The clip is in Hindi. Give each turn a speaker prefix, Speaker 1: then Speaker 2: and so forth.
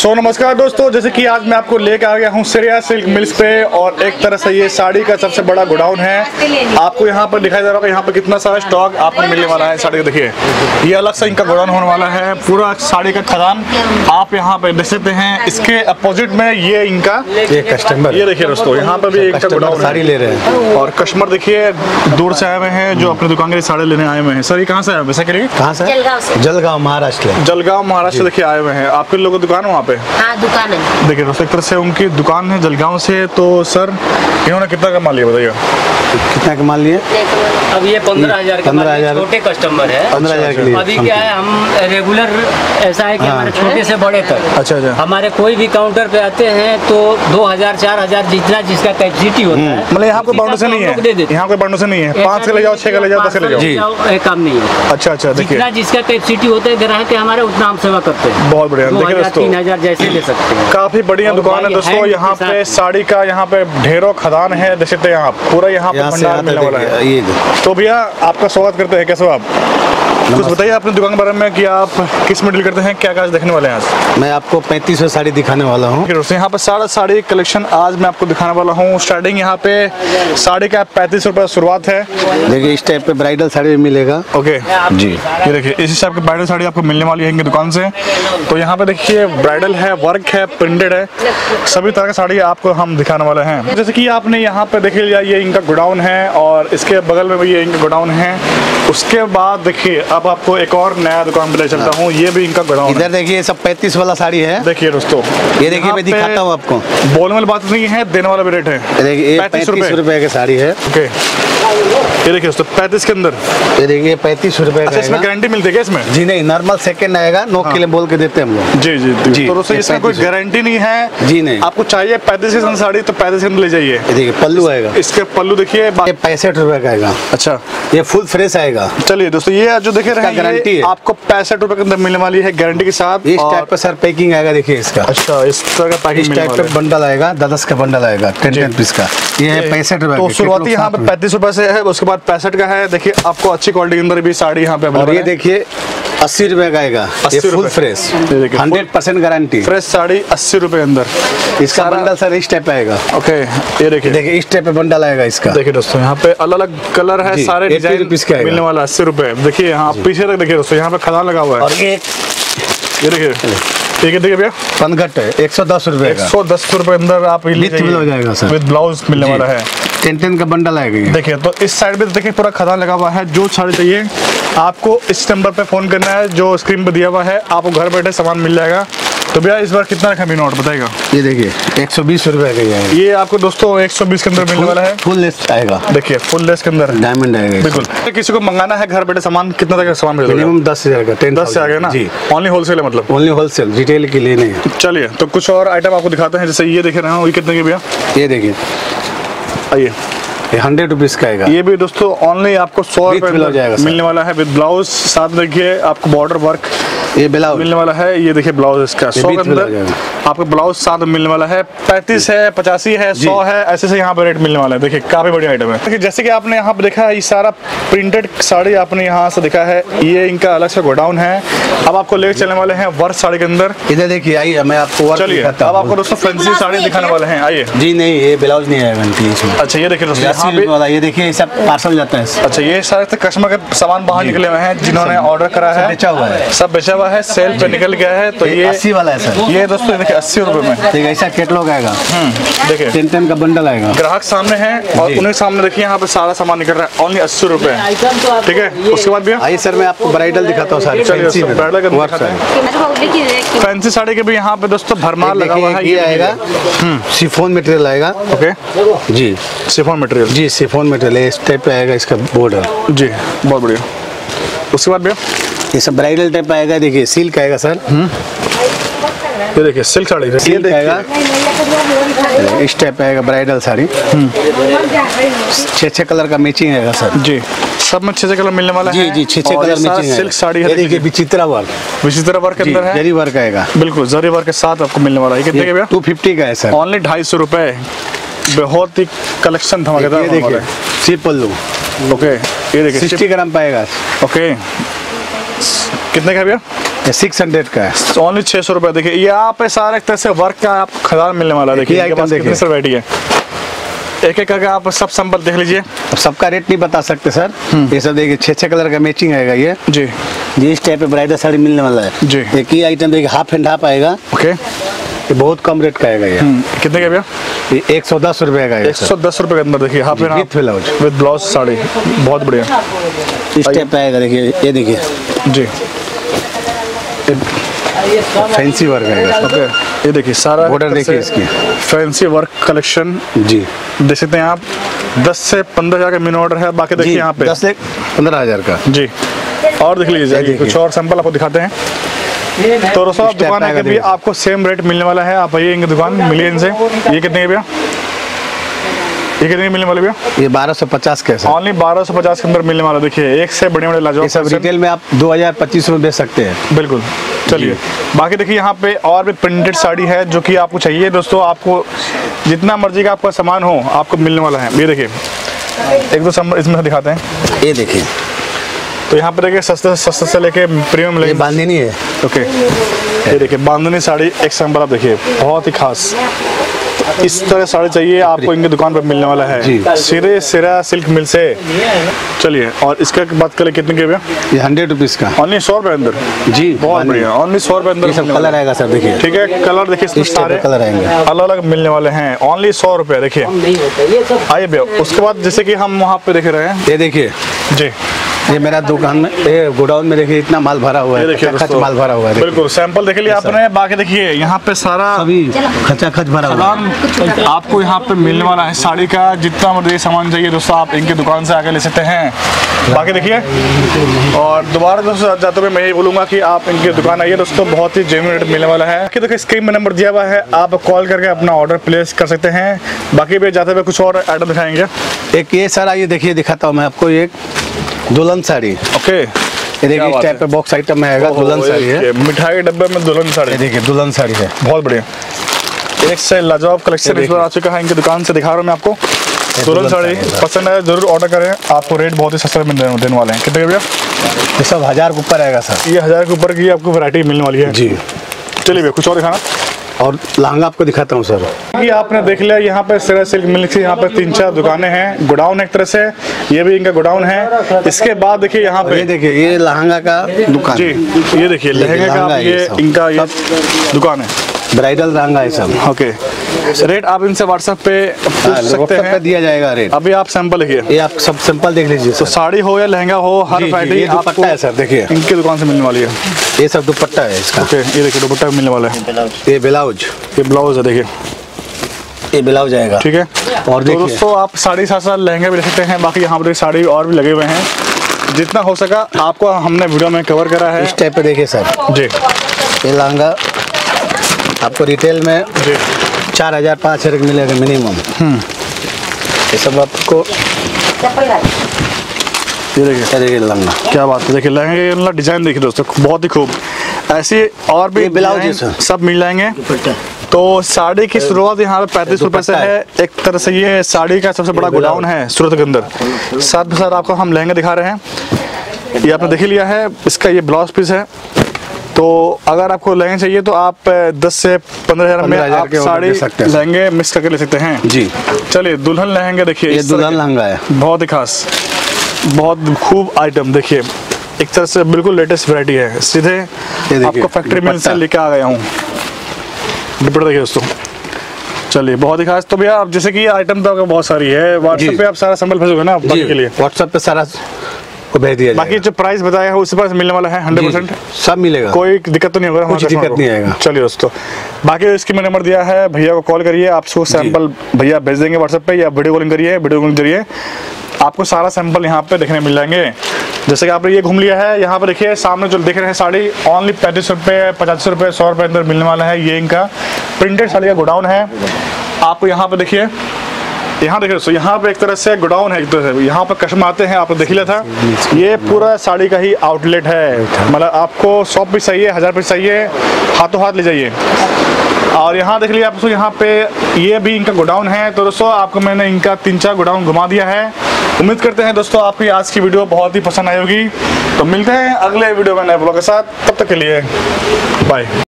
Speaker 1: सो नमस्कार दोस्तों, जैसे कि आज मैं आपको लेकर आ गया हूँ श्रेया सिल्क मिल्स पे और एक तरह से ये साड़ी का सबसे बड़ा गोडाउन है। आपको यहाँ पर दिखाई दे रहा होगा यहाँ पर कितना सारा स्टॉक आपको मिलने वाला है साड़ी का। देखिए ये अलग से इनका गोडाउन होने वाला है, पूरा साड़ी का खदान आप यहाँ पे देख सकते हैं। इसके अपोजिट में ये इनका कस्टमर, ये देखिए दोस्तों यहाँ पर भी एक गोडाउन
Speaker 2: साड़ी ले रहे हैं
Speaker 1: और कस्टमर देखिए दूर से आए हुए हैं जो अपनी दुकान के लिए साड़ी लेने आए हुए हैं। सर ये कहाँ से आए वैसे के लिए? कहाँ से?
Speaker 2: जलगांव महाराष्ट्र।
Speaker 1: जलगांव महाराष्ट्र देखिए आए हुए हैं। आपके लोगों की दुकान है वहाँ पे?
Speaker 3: हाँ दुकान है।
Speaker 1: देखिए दोस्तों एक तरह से उनकी दुकान है जलगांव से। तो सर इन्होंने कितना कमा लिया बताइए?
Speaker 2: कितना कमा लिए?
Speaker 4: अब ये 15,000 छोटे कस्टमर है।
Speaker 2: 15,000 के लिए
Speaker 4: अभी क्या है, हम रेगुलर ऐसा है कि हमारे छोटे से बड़े तक
Speaker 1: अच्छा
Speaker 4: हमारे कोई भी काउंटर पे आते हैं तो 2,000 4,000 जितना जिसका कैपेसिटी होता है।
Speaker 1: मतलब यहाँ कोई बाउंड्री नहीं है? यहाँ कोई बाउंड्री नहीं है? 5 के ले जाओ, 6 के ले जाओ, 10 के ले जाओ,
Speaker 4: जी काम नहीं है।
Speaker 1: अच्छा अच्छा देखिए
Speaker 4: जितना जिसका कैपेसिटी होता है ग्राहक के हमारे उतना हम सेवा करते हैं।
Speaker 1: बहुत बढ़िया। देखिए दोस्तों
Speaker 4: 3,000 जैसे ले सकते हैं।
Speaker 1: काफी बढ़िया दुकान है दोस्तों। यहाँ पे साड़ी का यहाँ पे ढेरों खदान है, देख सकते हैं यहाँ पूरा यहाँ पे भंडार मिलने वाला है। तो भैया आपका स्वागत करते हैं, कैसे हो आप? कुछ बताइए अपनी दुकान के बारे में कि आप किस में डील करते हैं, क्या क्या देखने वाले हैं आज?
Speaker 2: मैं आपको 3500 साड़ी दिखाने वाला हूँ।
Speaker 1: यहाँ पे सारा साड़ी कलेक्शन आज मैं आपको दिखाने वाला हूँ। स्टार्टिंग यहाँ पे साड़ी का 35 रुपये शुरुआत है।
Speaker 2: देखिए इस टाइप पे ब्राइडल साड़ी भी मिलेगा।
Speaker 1: ओके
Speaker 2: जी
Speaker 1: ये देखिए इस हिसाब की ब्राइडल साड़ी आपको मिलने वाली है इनकी दुकान से। तो यहाँ पे देखिए ब्राइडल है, वर्क है, प्रिंटेड है, सभी तरह की साड़ी आपको हम दिखाने वाले हैं। जैसे कि आपने यहाँ पे देख लिया ये इनका गोडाउन है और इसके बगल में भी ये इनका गोडाउन है। उसके बाद देखिए अब आपको एक और नया दुकान पे ले चलता हूँ, ये भी इनका गोडाउन है।
Speaker 2: इधर देखिए सब 35 वाला साड़ी है।
Speaker 1: देखिए दोस्तों
Speaker 2: ये देखिए मैं दिखाता हूँ आपको।
Speaker 1: बोलने वाली बात नहीं है, देने वाला भी रेट है।
Speaker 2: देखिए 35 रुपए की साड़ी है।
Speaker 1: ओके ये देखिए दोस्तों 35 के अंदर।
Speaker 2: ये देखिए 35 रुपए का।
Speaker 1: अच्छा इसमें गारंटी मिलती है क्या इसमें?
Speaker 2: जी नहीं, नॉर्मल सेकंड आएगा, नोक के लिए बोल के देते हैं हम लोग।
Speaker 1: जी जी जी। तो दोस्तों इसमें कोई गारंटी नहीं है।
Speaker 2: जी नहीं,
Speaker 1: आपको चाहिए 35 के अंदर साड़ी तो 35 के अंदर ले जाइए।
Speaker 2: देखिए पल्लू आएगा,
Speaker 1: इसके पल्लू देखिए
Speaker 2: 65 रुपए का आएगा।
Speaker 1: अच्छा
Speaker 2: ये फुल फ्रेश आएगा।
Speaker 1: चलिए दोस्तों ये जो देख रहे हैं
Speaker 2: गारंटी है
Speaker 1: आपको 65 रुपए के अंदर मिलने वाली है गारंटी के साथ।
Speaker 2: इस टाइप पे सर पैकिंग आएगा, देखिए इसका।
Speaker 1: अच्छा इस तरह का पैकिंग
Speaker 2: इस टाइप पे बंडल आएगा, 10 का बंडल आएगा 10 पीस का। ये है 65 रुपए।
Speaker 1: तो शुरुआती यहाँ पे 35 रुपए से है, उसके बाद 65 का है। देखिए आपको अच्छी क्वालिटी के अंदर भी साड़ी यहाँ पे
Speaker 2: और ये देखिए 80 रुपए का आएगा। ये full fresh 100% guarantee
Speaker 1: fresh sari 80 रुपए के अंदर।
Speaker 2: इसका बंडल सर इस टाइप आएगा।
Speaker 1: ओके ये देखिए
Speaker 2: इस टाइप पे बंडल आएगा इसका।
Speaker 1: देखिए दोस्तों यहाँ पे अलग अलग कलर है, सारे डिजाइन मिलने वाला 80 रुपए। देखिए यहाँ पीछे तक देखिए दोस्तों यहाँ पे खदान लगा हुआ है।
Speaker 2: और ये
Speaker 1: देखिए ठीक है भैया
Speaker 2: पनघट है 110 रुपए का।
Speaker 1: 110 रुपए अंदर आप
Speaker 2: हो जाएगा सर,
Speaker 1: विद ब्लाउज मिलने वाला है।
Speaker 2: 10 का बंडल आएगा।
Speaker 1: देखिए तो इस साइड पे देखिए पूरा खदान लगा हुआ है। जो साड़ी चाहिए आपको इस नंबर पे फोन करना है जो स्क्रीन पे दिया हुआ है, आपको घर बैठे सामान मिल जाएगा। तो भैया इस बार कितना रखा नोट बताएगा?
Speaker 2: ये देखिए 120 रुपए का
Speaker 1: ये आपको दोस्तों 120 के अंदर मिलने वाला है।
Speaker 2: फुल लेस आएगा।
Speaker 1: देखिए फुल लेस के अंदर
Speaker 2: डायमंड आएगा।
Speaker 1: बिल्कुल। किसी को मंगाना है घर बैठे सामान, कितना तक का सामान मिलेगा?
Speaker 2: मिनिमम 10,000 का।
Speaker 1: 10 से आगे ना जी? ओनली होलसेल है मतलब?
Speaker 2: ओनली होलसेल, रिटेल के लिए नहीं।
Speaker 1: चलिए तो कुछ और आइटम आपको दिखाते हैं। जैसे ये देख रहे हैं, ये कितने के भैया?
Speaker 2: ये देखिए
Speaker 1: आइए
Speaker 2: 100 रुपीज का आएगा।
Speaker 1: ये भी दोस्तों ओनली आपको 100 रुपए मिलने वाला है विद ब्लाउज। साथ देखिए आपको बॉर्डर वर्क
Speaker 2: ये ब्लाउज
Speaker 1: मिलने वाला है। ये देखिए ब्लाउज इसका 100 के अंदर आपको ब्लाउज साथ मिलने वाला है। 35 है, 85 है, 100 है, ऐसे से यहाँ पे रेट मिलने वाला है। देखिए काफी बढ़िया आइटम है। देखिए जैसे कि आपने यहाँ पे देखा है ये सारा प्रिंटेड साड़ी आपने यहाँ से देखा है। ये इनका अलग से गोडाउन है। अब आपको लेकर चलने वाले हैं वर्क साड़ी के अंदर।
Speaker 2: इधर देखिए आइए मैं आपको वर्क
Speaker 1: चलिए अब आपको दोस्तों फैंसी साड़ी दिखाने वाले हैं। आइए।
Speaker 2: जी नहीं ये ब्लाउज नहीं आएगा।
Speaker 1: अच्छा ये देखिए दोस्तों
Speaker 2: ये देखिए सब पार्सल जाता है।
Speaker 1: अच्छा ये सारे कस्टमर के सामान बाहर निकले हुए हैं जिन्होंने ऑर्डर करा है,
Speaker 2: बेचा हुआ है,
Speaker 1: सब बेचा हुआ है, सेल पे निकल गया है। तो ये
Speaker 2: 80 वाला है सर।
Speaker 1: ये दोस्तों देखिए 80 रुपए में
Speaker 2: ठीक है। ऐसा कैटलॉग आएगा।
Speaker 1: देखिए
Speaker 2: 10 का बंडल आएगा।
Speaker 1: ग्राहक सामने है और उन्हें सामने देखिए यहाँ पे सारा सामान निकल रहा है। ओनली 80 रुपए ठीक है। उसके बाद भैया
Speaker 2: आइए सर मैं आपको ब्राइडल दिखाता हूँ सारी
Speaker 1: फैंसी साड़ी के भी यहाँ पे दोस्तों भरमार लगा हुआ है।
Speaker 2: ये आएगा शिफॉन मटेरियल आएगा।
Speaker 1: ओके
Speaker 2: जी
Speaker 1: शिफॉन मटेरियल।
Speaker 2: जी शिफॉन मटेरियल इस टाइप पे आएगा इसका बॉर्डर। जी
Speaker 1: बहुत बढ़िया। उसके बाद भैया
Speaker 2: ये सब ब्राइडल टाइप आएगा। देखिए सिल्क आएगा सर।
Speaker 1: ये देखिए सिल्क साड़ी
Speaker 2: सिल्क आएगा इस टाइप आएगा ब्राइडल साड़ी। 6 कलर का मैचिंग आएगा सर।
Speaker 1: जी सब में 6 कलर मिलने वाला है।
Speaker 2: जी 6 कलर मैचिंग
Speaker 1: सिल्क साड़ी है।
Speaker 2: देखिए विचित्रा वर्क
Speaker 1: के अंदर है।
Speaker 2: जरी वर्क आएगा।
Speaker 1: बिल्कुल जरी वर्क के साथ आपको मिलने वाला है। कितने का भैया?
Speaker 2: 250 का है सर।
Speaker 1: ओनली 250 रुपए। बहुत ही कलेक्शन धमाकेदार।
Speaker 2: ये देखिए सिर्फ पल्लू।
Speaker 1: ओके ये देखिए
Speaker 2: 60 ग्राम पाएगा।
Speaker 1: ओके कितने का भैया?
Speaker 2: ये 600 का है।
Speaker 1: ओनली 600 रुपये। देखिए यहाँ पे सारा एक तरह से वर्क का आपको खजाना मिलने वाला है। देखिए
Speaker 2: आइटम देखिए,
Speaker 1: कितनी वैरायटी है, एक एक करके आप सब सैंपल देख लीजिए।
Speaker 2: अब सबका रेट नहीं बता सकते सर। ये सब देखिए 6 कलर का मैचिंग आएगा ये
Speaker 1: जी।
Speaker 2: ये इस टाइप पे ब्राइडल साड़ी मिलने वाला है
Speaker 1: जी।
Speaker 2: एक ही आइटम देखिए हाफ एंड हाफ आएगा।
Speaker 1: ओके,
Speaker 2: ये बहुत कम रेट का आएगा ये।
Speaker 1: कितने का भैया?
Speaker 2: ये 110 रुपये का है।
Speaker 1: 110 रुपये के अंदर देखिए half and
Speaker 2: with blouse.
Speaker 1: With blouse sari, बहुत बढ़िया।
Speaker 2: इस टाइप पे आएगा देखिए, ये देखिए
Speaker 1: जी,
Speaker 2: फैंसी वर्क आएगा।
Speaker 1: ओके, ये देखिए सारा
Speaker 2: बॉर्डर देखिए इसकी,
Speaker 1: फैंसी वर्क कलेक्शन
Speaker 2: जी।
Speaker 1: देख सकते हैं आप। 10 से 15 हज़ार का मिनी ऑर्डर है। बाकी देखिए यहाँ पे
Speaker 2: 10 से 15 हज़ार का
Speaker 1: जी। और देख लीजिए कुछ और सैंपल आपको दिखाते हैं। तो दोस्तों दुकान आके भी आपको सेम रेट मिलने वाला है। आप आइए इनकी दुकान, मिलिए इनसे। ये कितने के भैया? ये कितने के मिलने वाले भैया?
Speaker 2: ये 1250 का है।
Speaker 1: ओनली 1250 के अंदर मिलने वाला। देखिए एक से बड़े बड़े लाजवाब
Speaker 2: सब रिटेल में आप 2000-2500 में बेच सकते हैं।
Speaker 1: बिल्कुल। चलिए बाकी देखिए यहाँ पे और भी प्रिंटेड साड़ी है जो कि आपको चाहिए दोस्तों। आपको जितना मर्जी का आपका सामान हो आपको मिलने वाला है। ये देखिए एक दो सैंपल इसमें दिखाते हैं।
Speaker 2: ये देखिए,
Speaker 1: तो यहाँ पे देखिए सस्ते से लेके प्रीमियम
Speaker 2: ये बांधनी है।
Speaker 1: ओके, ये देखिए बांधनी साड़ी एक सैंपल आप देखिए, बहुत ही खास। इस तरह साड़ी चाहिए आपको इनकी दुकान पर मिलने वाला है
Speaker 2: जी।
Speaker 1: सिरा सिल्क मिल से। चलिए और इसका बात करें कितने के भैया?
Speaker 2: ये 100 रुपीज़ का।
Speaker 1: ओनली 100 रुपये अंदर
Speaker 2: जी,
Speaker 1: बहुत बढ़िया। ओनली 100 रुपये अंदर
Speaker 2: ये सब कलर आएगा सर देखिए।
Speaker 1: ठीक है, कलर देखिए इसमें
Speaker 2: इस टाइप
Speaker 1: सारे
Speaker 2: के कलर आएंगे,
Speaker 1: अलग अलग मिलने वाले हैं। ओनली 100 रुपये। देखिए आइए भैया, उसके बाद जैसे कि हम वहाँ पे देख रहे हैं,
Speaker 2: ये देखिए
Speaker 1: जी
Speaker 2: ये मेरा दुकान में, ये गोडाउन में देखिए इतना माल भरा हुआ
Speaker 1: ये
Speaker 2: है।
Speaker 1: देखिए
Speaker 2: खच
Speaker 1: दोस्तों,
Speaker 2: माल भरा हुआ है।
Speaker 1: बिल्कुल सैंपल देख लिया आपने। बाकी देखिए यहाँ पे सारा
Speaker 2: अभी खच भरा हुआ है।
Speaker 1: सामान आपको यहाँ पे मिलने वाला है। साड़ी का जितना मुझे सामान चाहिए दोस्तों आप इनकी दुकान से आके ले सकते हैं। बाकी देखिए, और दोबारा दोस्तों जाते हुए मैं यही बोलूँगा कि आप इनकी दुकान आइए दोस्तों, बहुत ही जेन्युइन रेट मिलने वाला है। कि देखिए स्क्रीन में नंबर दिया हुआ है, आप कॉल करके अपना ऑर्डर प्लेस कर सकते हैं। बाकी भी जाते हुए कुछ और आइटम दिखाएंगे।
Speaker 2: एक ये सर आइए देखिए, दिखाता हूँ मैं आपको। एक दुल्हन साड़ी,
Speaker 1: ओके,
Speaker 2: ये देखिए इस टाइप पे बॉक्स आइटम में आएगा। दुल्हन साड़ी है,
Speaker 1: मिठाई के डब्बे में दुल्हन साड़ी।
Speaker 2: ये देखिए दुल्हन साड़ी है,
Speaker 1: बहुत बढ़िया। एक से लाजवाब कलेक्शन इस बार आ चुका है इनकी दुकान से। दिखा रहा हूँ मैं आपको। दुल्हन साड़ी पसंद है जरूर ऑर्डर करें, आपको रेट बहुत ही सस्ता देने वाले हैं। कितने भैया?
Speaker 2: ये सब 1000 के ऊपर आएगा सर।
Speaker 1: ये 1000 के ऊपर की आपको वैरायटी मिलने वाली है
Speaker 2: जी।
Speaker 1: चलिए भैया कुछ और दिखाना।
Speaker 2: और लहंगा आपको दिखाता हूँ सर।
Speaker 1: ये आपने देख लिया, यहाँ पे सिरा सिल्क मिल्क से यहाँ पे 3-4 दुकानें हैं। गोडाउन एक तरह से, ये भी इनका गोडाउन है। इसके बाद देखिए यहाँ पे
Speaker 2: ये देखिए ये लहंगा का दुकान
Speaker 1: जी, ये देखिए लहंगे का ये इनका ये दुकान है।
Speaker 2: ब्राइडल लहंगा है सब।
Speaker 1: ओके, रेट आप इनसे व्हाट्सएप पे पूछ सकते
Speaker 2: WhatsApp पे
Speaker 1: हैं,
Speaker 2: दिया जाएगा रेट।
Speaker 1: अभी आप सैंपल देखिए।
Speaker 2: ये आप सब सिंपल देख लीजिए
Speaker 1: तो
Speaker 2: सर।
Speaker 1: साड़ी हो या लहंगा हो, हर वैरायटी
Speaker 2: ये
Speaker 1: आपको
Speaker 2: दुपट्टा है सर, देखिए
Speaker 1: इनकी दुकान से मिलने वाली है।
Speaker 2: ये सब दुपट्टा है इसका।
Speaker 1: ओके, ये देखिए दुपट्टा मिलने वाला है।
Speaker 2: ये ब्लाउज,
Speaker 1: ये ब्लाउज है देखिए,
Speaker 2: ये ब्लाउज आएगा।
Speaker 1: ठीक है।
Speaker 2: और
Speaker 1: तो
Speaker 2: देखिए
Speaker 1: दोस्तों आप साड़ी साथ साथ लहंगे भी ले सकते हैं। बाकी यहाँ पर साड़ी और भी लगे हुए हैं। जितना हो सका आपको हमने वीडियो में कवर करा है।
Speaker 2: इस टाइप पे देखिए सर,
Speaker 1: जी
Speaker 2: ये लहंगा आपको रिटेल में
Speaker 1: जी
Speaker 2: 4000-5000 मिलेगा मिनिमम। ये सब आपको
Speaker 1: ये देखिए
Speaker 2: लहंगा,
Speaker 1: क्या बात है। देखिए लहंगे का डिजाइन देखिए दोस्तों, बहुत ही खूब। ऐसे और भी
Speaker 2: ये ब्लाउज है
Speaker 1: डिजाइन
Speaker 2: सर।
Speaker 1: सब मिल जाएंगे। तो साड़ी की शुरुआत यहाँ पे 35 रुपए से है। एक तरह से ये साड़ी का सबसे बड़ा गोडाउन है सूरत के अंदर। साथ ही साथ आपको हम लहंगे दिखा रहे हैं। ये आपने देख लिया है, इसका ये ब्लाउज पीस है। तो अगर आपको लहंगे चाहिए तो आप 10 से 15 हज़ार में आप साड़ी लहंगे मिक्स करके ले सकते हैं
Speaker 2: जी।
Speaker 1: चलिए दुल्हन लहंगे देखिए,
Speaker 2: ये दुल्हन लहंगा है,
Speaker 1: बहुत ही खास, बहुत खूब आइटम। देखिए एक तरह से बिल्कुल लेटेस्ट वैरायटी है। सीधे आपको फैक्ट्री मिल से लेके आ गया हूँ। दुपट्टा देखिए दोस्तों, चलिए बहुत ही खास। तो भैया अब जैसे कि ये आइटम तो बहुत सारी है, व्हाट्सएप पे आप सारा संभल भेजोगे ना बाकी के लिए?
Speaker 2: व्हाट्सएप पे सारा को भेज दिया जाएगा।
Speaker 1: बाकी जो प्राइस बताया है उसी पर मिलने वाला है 100%।
Speaker 2: सब मिलेगा,
Speaker 1: कोई दिक्कत तो नहीं होगा?
Speaker 2: कुछ दिक्कत नहीं आएगा।
Speaker 1: चलिए दोस्तों, बाकी इसकी मैं नंबर दिया है, भैया को कॉल करिए, आपको सैंपल भैया भेज देंगे व्हाट्सएप पे, या वीडियो कॉलिंग करिए। वीडियो कॉलिंग जरिए आपको सारा सैंपल यहाँ पे देखने मिल जाएंगे। जैसे कि आपने ये घूम लिया है, यहाँ पे देखिए सामने जो देख रहे हैं साड़ी ओनली 35 रुपये, 85 रुपये, 100 रुपये अंदर मिलने वाला है। ये इनका प्रिंटेड साड़ी का गोडाउन है। आपको यहाँ पे देखिए, यहाँ देखिए दोस्तों, यहाँ पे एक तरह से गोडाउन है, एक तरह से यहाँ पे कस्टमर आते हैं। आपने देख लिया था, ये पूरा साड़ी का ही आउटलेट है। मतलब आपको 100 पीस चाहिए, 1000 पीस चाहिए, हाथों हाथ ले जाइए। और यहाँ देख लिया आप, यहाँ पे ये भी इनका गोडाउन है। तो दोस्तों आपको मैंने इनका 3-4 गोडाउन घुमा दिया है। उम्मीद करते हैं दोस्तों आपकी आज की वीडियो बहुत ही पसंद आई होगी। तो मिलते हैं अगले वीडियो में नए ब्लॉग के साथ, तब तक के लिए बाय।